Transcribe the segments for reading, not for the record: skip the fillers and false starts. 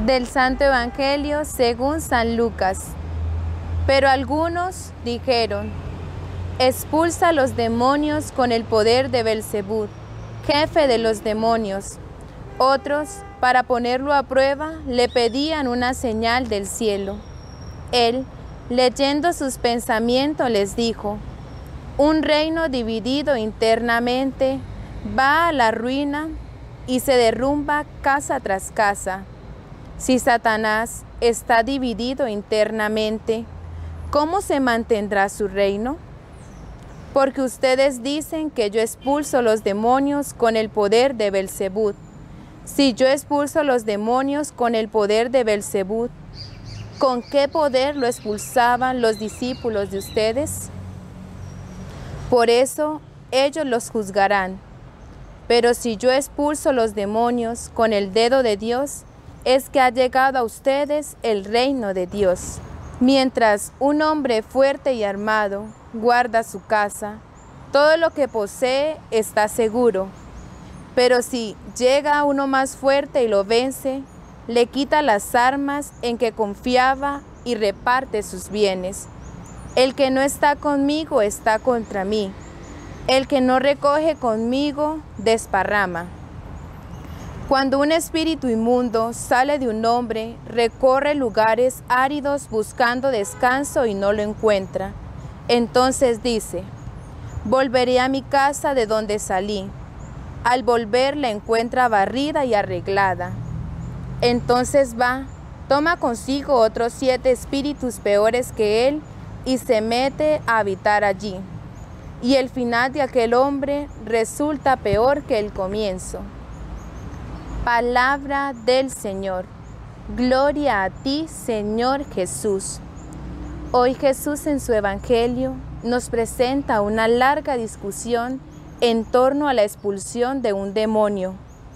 Del Santo Evangelio según San Lucas. Pero algunos dijeron: expulsa a los demonios con el poder de Belzebú, jefe de los demonios. Otros, para ponerlo a prueba, le pedían una señal del cielo. Él, leyendo sus pensamientos, les dijo: un reino dividido internamente va a la ruina y se derrumba casa tras casa. Si Satanás está dividido internamente, ¿cómo se mantendrá su reino? Porque ustedes dicen que yo expulso los demonios con el poder de Belzebú. Si yo expulso los demonios con el poder de Belzebú, ¿con qué poder lo expulsaban los discípulos de ustedes? Por eso ellos los juzgarán. Pero si yo expulso los demonios con el dedo de Dios, es que ha llegado a ustedes el reino de Dios. Mientras un hombre fuerte y armado guarda su casa, todo lo que posee está seguro. Pero si llega uno más fuerte y lo vence, le quita las armas en que confiaba y reparte sus bienes. El que no está conmigo está contra mí. El que no recoge conmigo desparrama. Cuando un espíritu inmundo sale de un hombre, recorre lugares áridos buscando descanso y no lo encuentra. Entonces dice: volveré a mi casa de donde salí. Al volver la encuentra barrida y arreglada. Entonces va, toma consigo otros 7 espíritus peores que él y se mete a habitar allí. Y el final de aquel hombre resulta peor que el comienzo. Palabra del Señor. Gloria a ti, Señor Jesús. Hoy Jesús en su Evangelio nos presenta una larga discusión en torno a la expulsión de un demonio.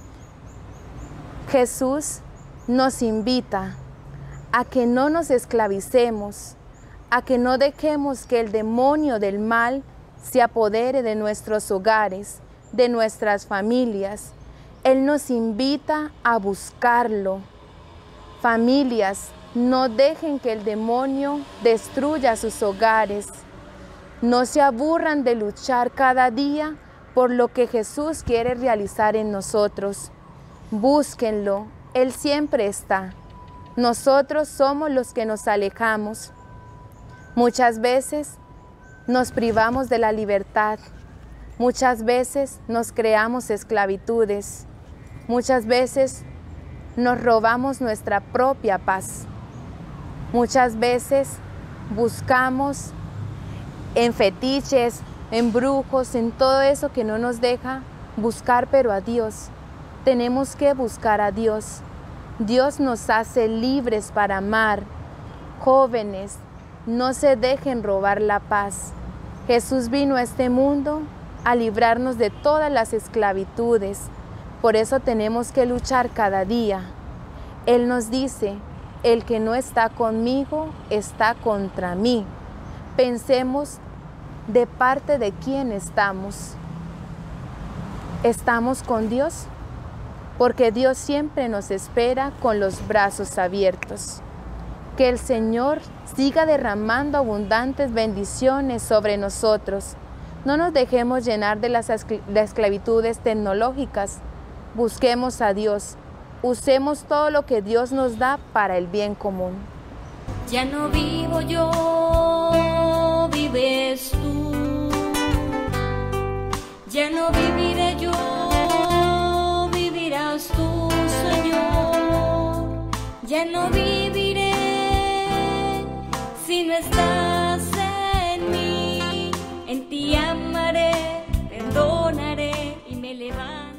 Jesús nos invita a que no nos esclavicemos, a que no dejemos que el demonio del mal se apodere de nuestros hogares, de nuestras familias. Él nos invita a buscarlo. Familias, no dejen que el demonio destruya sus hogares. No se aburran de luchar cada día por lo que Jesús quiere realizar en nosotros. Búsquenlo, Él siempre está. Nosotros somos los que nos alejamos. Muchas veces nos privamos de la libertad. Muchas veces nos creamos esclavitudes. Muchas veces nos robamos nuestra propia paz. Muchas veces buscamos en fetiches, en brujos, en todo eso que no nos deja buscar, pero a Dios. Tenemos que buscar a Dios. Dios nos hace libres para amar. Jóvenes, no se dejen robar la paz. Jesús vino a este mundo a librarnos de todas las esclavitudes. Por eso tenemos que luchar cada día. Él nos dice: el que no está conmigo está contra mí. Pensemos de parte de quién estamos. ¿Estamos con Dios? Porque Dios siempre nos espera con los brazos abiertos. Que el Señor siga derramando abundantes bendiciones sobre nosotros. No nos dejemos llenar de las esclavitudes tecnológicas. Busquemos a Dios. Usemos todo lo que Dios nos da para el bien común. Ya no vivo yo, vives tú. Ya no viviré yo, vivirás tú, Señor. Ya no viviré si no estás en mí. En ti amaré, perdonaré y me levantaré.